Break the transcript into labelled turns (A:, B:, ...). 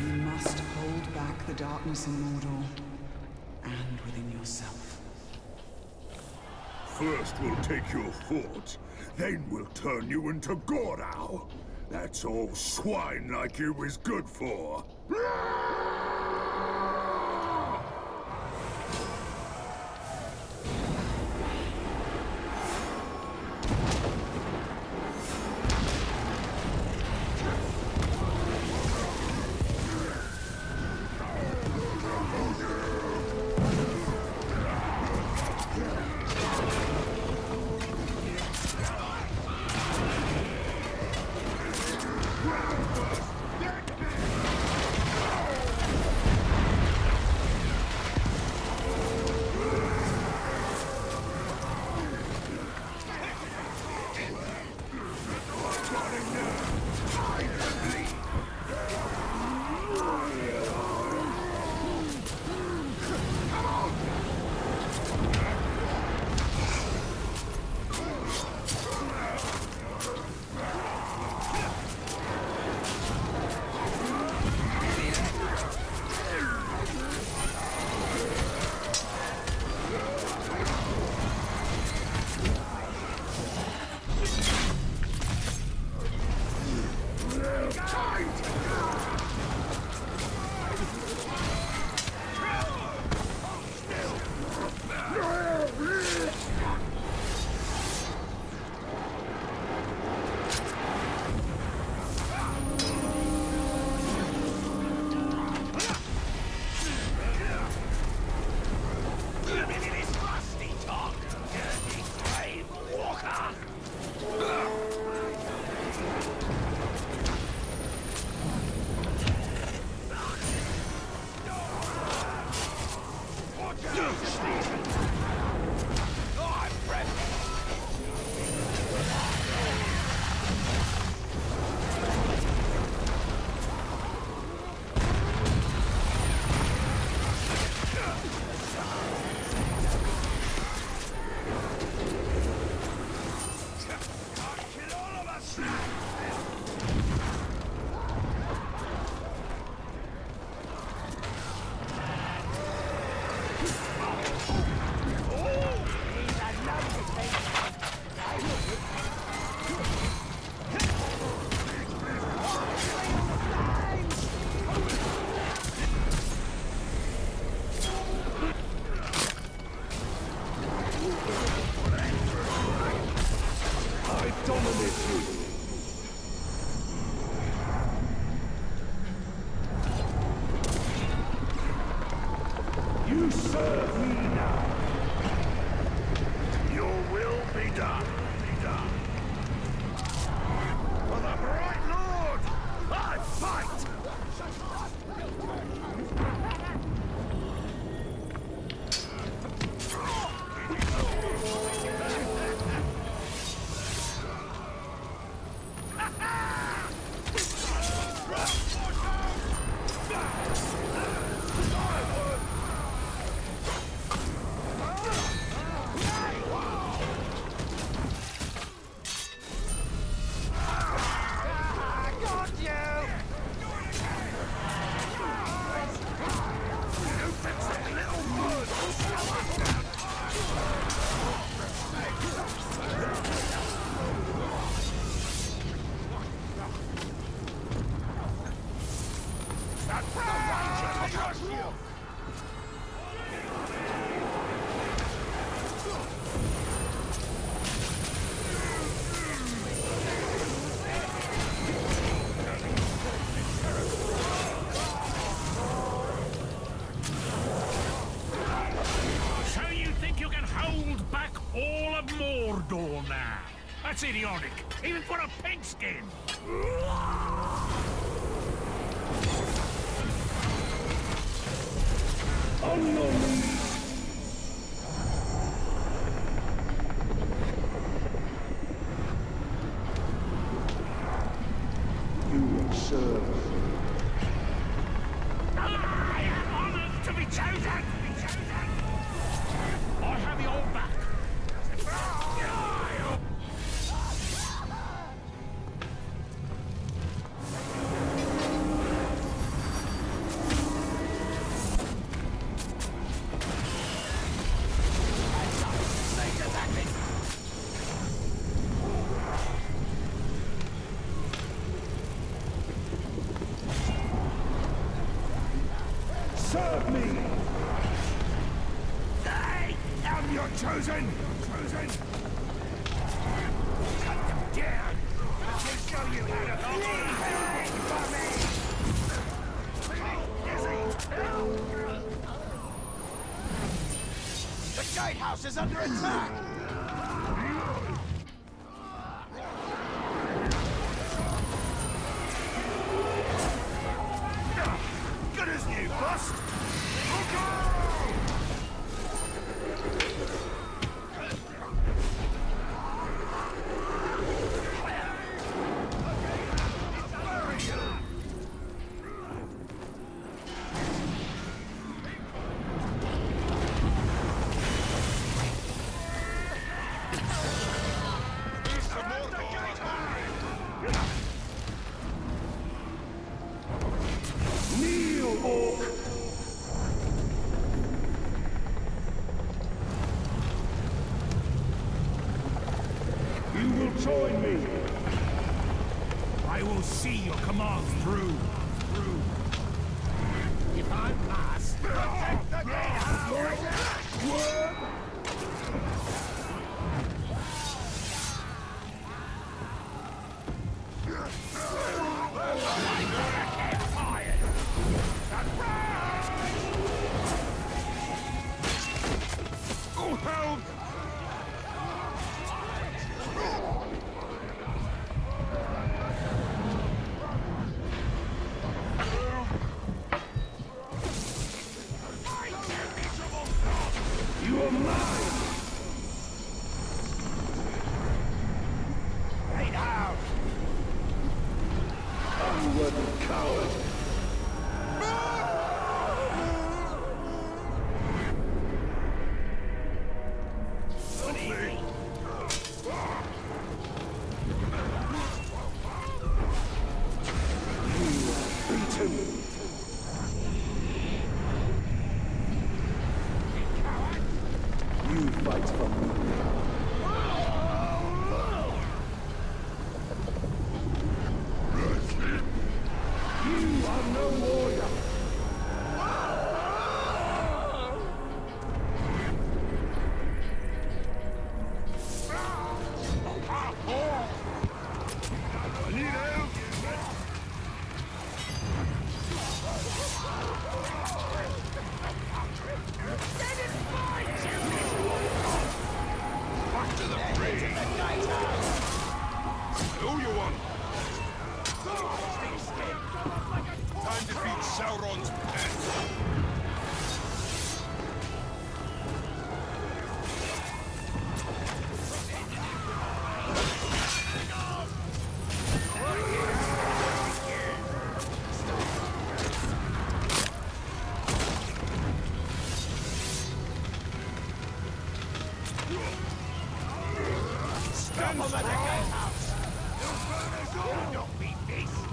A: You must hold back the darkness in Mordor, and within yourself.
B: First we'll take your fort, then we'll turn you into Gordow. That's all swine like you is good for.
C: You serve me now. Your will be done. For the Bright Lord, I fight!
D: All of Mordor now. That's idiotic, even for a pigskin.
C: On your knees. You will serve.
D: I am honored to be chosen. I have your back.
C: Serve me! I am your chosen! Cut them down! I'll show you how to for me! The gatehouse is under attack! Good as new, boss!
B: Join me!
D: I will see your commands through. If I pass, protect the gatehouse!
C: Oh, help!
B: You are mine!
C: Right out!
B: Unworthy coward! Beaten! You fight for me. You are no warrior.
C: I need help! Back to the bridge! Who you want? Time to beat Sauron's pets! Stand by the gatehouse! Don't beat this!